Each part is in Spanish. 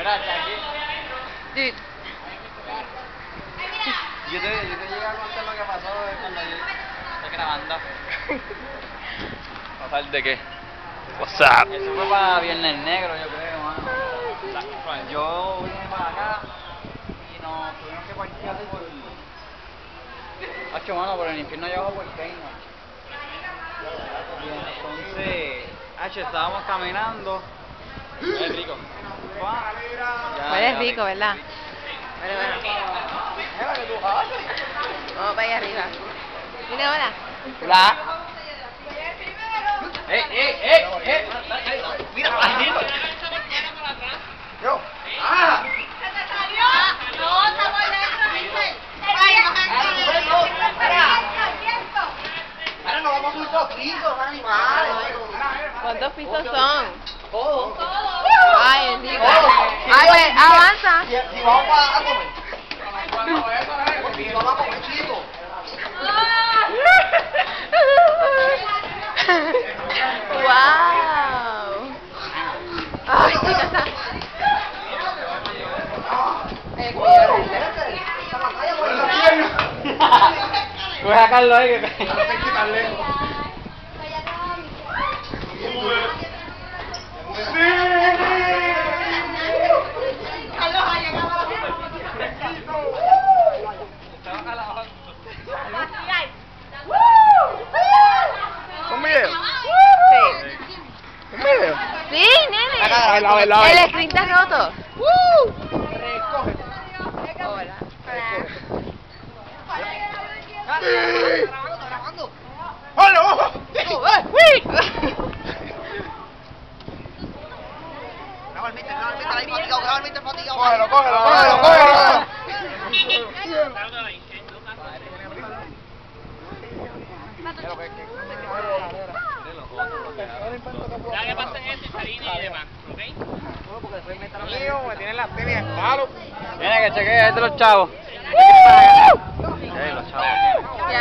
Gracias, aquí. Dude. Yo te llegué a contar lo que pasó cuando yo estoy grabando. ¿Pasar de qué? What's up? Eso fue para Viernes Negro, yo creo, mano. Yo vine para acá y nos tuvimos que parquear por el... Hacho, mano, por el infierno allá abajo por Kmart. Y entonces, hacho, estábamos caminando. Es rico. Huele rico, ¿verdad? Bueno. Mira que tú haces. Vamos para allá arriba. Mira ahora. Hola. Mira, maldito. Yo. ¡Ah! Ahora nos vamos a subir 2 pisos, animales. ¿Cuántos pisos son? Todo. Ay, bendito. Ay, pues, avanza. Si vamos a comer. Si vamos a comer, chicos. Wow. Ay, chica, está. Voy a sacarlo ahí que ¿Un video? Sí. ¿Un video? Sí, nene. A ver. El screen está roto. Hola. ¡Hola, ojo! Cógelo. Ya que pasen eso y harina y demás, ¿ok? Mío, me tienen las tenis en palo. Mira que chequee, ahí de los chavos. Los chavos. Ya.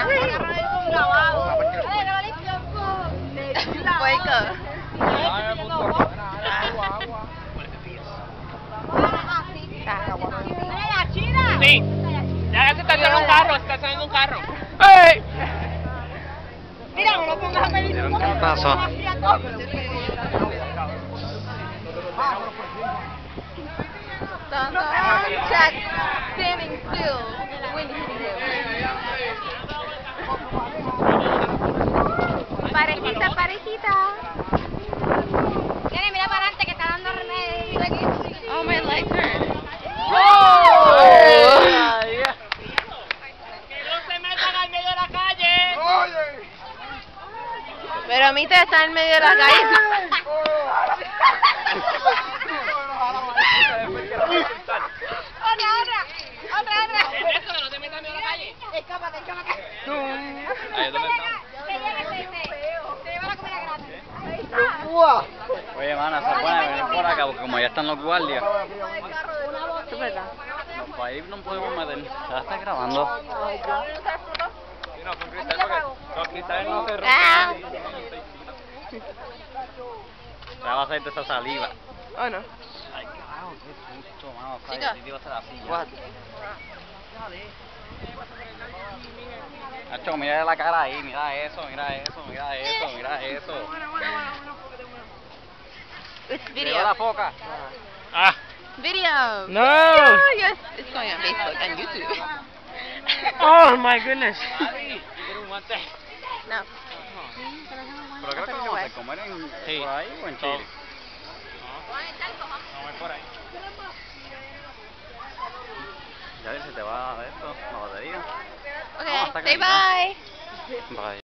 Puerco. Sí. Ya que se está haciendo un carro, ¡Ey! Mira, no lo pongas a pedir. ¿Vieron qué pasó? Check. Standing still. Wind hitting you. Parejita. Mira, mira para adelante que está dando remedio. Oh, my legs hurt. Que no se metan al medio de la calle. Pero a mí te está en medio de la calle. Otra. Es eso, que no se metan al medio de la calle. Escápate. Ahí, ¿dónde estamos? Te lleva la comida gratis. Oye, mano, se puede venir por acá porque como ya están los guardias, Es verdad. los países no podemos meter. Ya está grabando. Sí, no, con cristal porque los cristales no se Ah. rompen. Ya va a salir de esa saliva. ¿O no? Ay, carajo, qué susto, mano. Chica. Te iba a hacer así. What? Nacho, mira la cara ahí, mira eso. It's Llegó video. la foca. Ah. Video. No. Oh, yes. It's going on Facebook and YouTube. Oh my goodness. No. Pero creo que vamos a comer Sí. por ahí o en Chile. Vamos por ahí. Ya se te va esto, la batería. Okay, hasta say acá. bye. Bye.